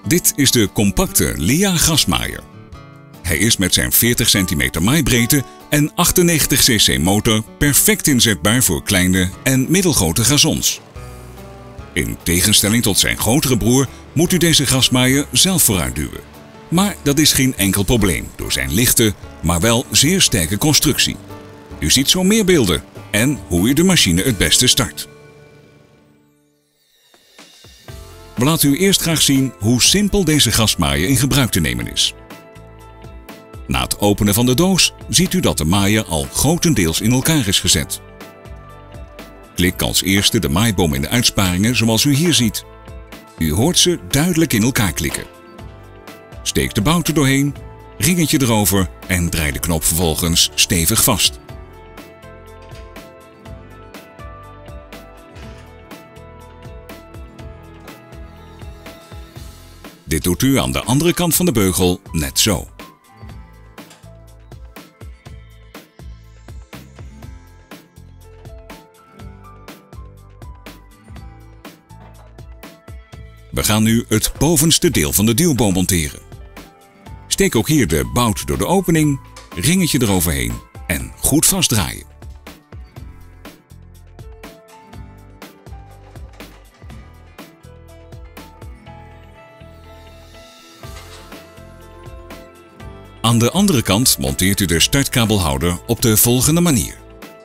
Dit is de compacte LEA grasmaaier. Hij is met zijn 40 cm maaibreedte en 98 cc motor perfect inzetbaar voor kleine en middelgrote gazons. In tegenstelling tot zijn grotere broer moet u deze grasmaaier zelf vooruitduwen. Maar dat is geen enkel probleem door zijn lichte, maar wel zeer sterke constructie. U ziet zo meer beelden en hoe u de machine het beste start. We laten u eerst graag zien hoe simpel deze grasmaaier in gebruik te nemen is. Na het openen van de doos ziet u dat de maaier al grotendeels in elkaar is gezet. Klik als eerste de maaiboom in de uitsparingen zoals u hier ziet. U hoort ze duidelijk in elkaar klikken. Steek de bout er doorheen, ringetje erover en draai de knop vervolgens stevig vast. Dit doet u aan de andere kant van de beugel net zo. We gaan nu het bovenste deel van de duwboom monteren. Steek ook hier de bout door de opening, ringetje eroverheen en goed vastdraaien. Aan de andere kant monteert u de startkabelhouder op de volgende manier.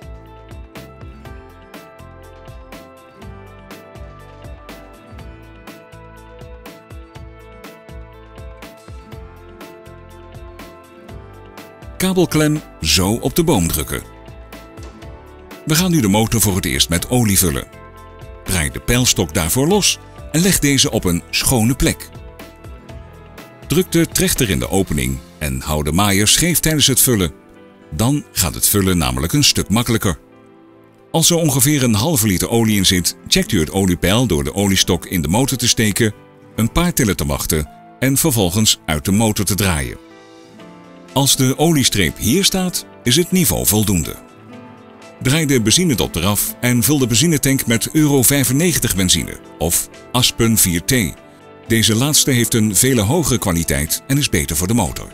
Kabelklem zo op de boom drukken. We gaan nu de motor voor het eerst met olie vullen. Draai de peilstok daarvoor los en leg deze op een schone plek. Druk de trechter in de opening en hou de maaier scheef tijdens het vullen. Dan gaat het vullen namelijk een stuk makkelijker. Als er ongeveer een halve liter olie in zit, checkt u het oliepeil door de oliestok in de motor te steken, een paar tellen te wachten en vervolgens uit de motor te draaien. Als de oliestreep hier staat, is het niveau voldoende. Draai de benzinedop eraf en vul de benzinetank met Euro 95 benzine of Aspen 4T. Deze laatste heeft een vele hogere kwaliteit en is beter voor de motor.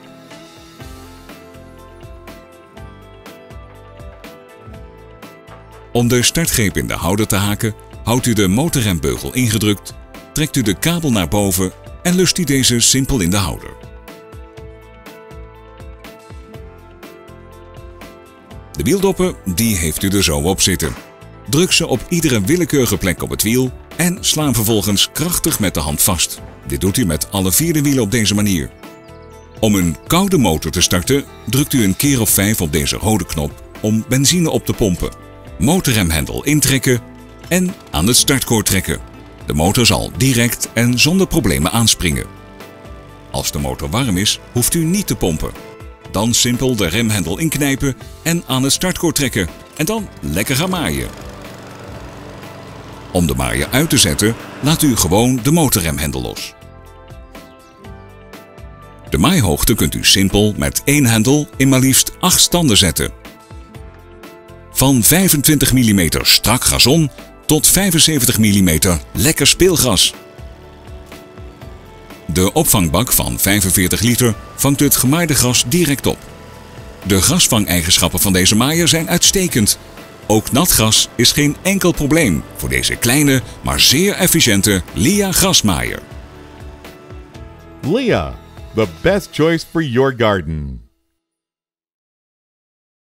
Om de startgreep in de houder te haken, houdt u de motorrembeugel ingedrukt, trekt u de kabel naar boven en lust u deze simpel in de houder. De wieldoppen, die heeft u er zo op zitten. Druk ze op iedere willekeurige plek op het wiel en sla hem vervolgens krachtig met de hand vast. Dit doet u met alle 4 wielen op deze manier. Om een koude motor te starten, drukt u een keer of 5 op deze rode knop om benzine op te pompen. Motorremhendel intrekken en aan het startkoord trekken. De motor zal direct en zonder problemen aanspringen. Als de motor warm is, hoeft u niet te pompen. Dan simpel de remhendel inknijpen en aan het startkoord trekken en dan lekker gaan maaien. Om de maaier uit te zetten, laat u gewoon de motorremhendel los. De maaihoogte kunt u simpel met 1 hendel in maar liefst 8 standen zetten. Van 25 mm strak gazon tot 75 mm lekker speelgras. De opvangbak van 45 liter vangt het gemaaide gras direct op. De grasvangeigenschappen van deze maaier zijn uitstekend. Ook nat gras is geen enkel probleem voor deze kleine, maar zeer efficiënte LEA grasmaaier. LEA, the best choice for your garden.